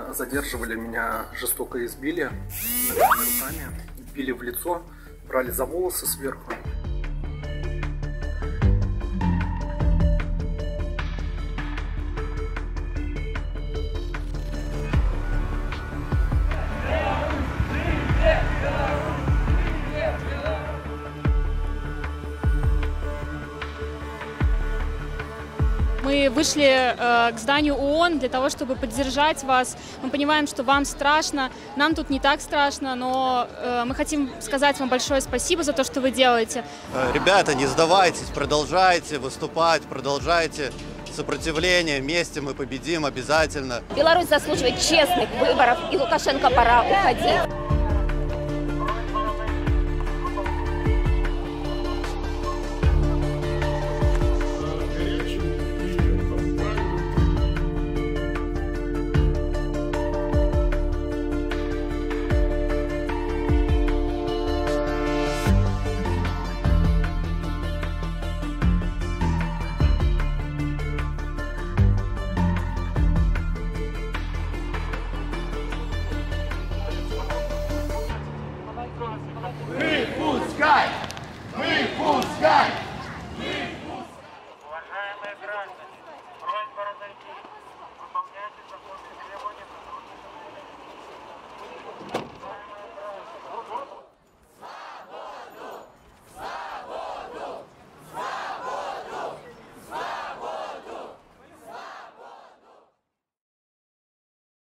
задерживали, меня жестоко избили ногами, руками, били в лицо, брали за волосы сверху. Мы вышли к зданию ООН для того, чтобы поддержать вас. Мы понимаем, что вам страшно, нам тут не так страшно, но мы хотим сказать вам большое спасибо за то, что вы делаете. Ребята, не сдавайтесь, продолжайте выступать, продолжайте сопротивление. Вместе мы победим обязательно. Беларусь заслуживает честных выборов, и Лукашенко пора уходить. Мы пускай!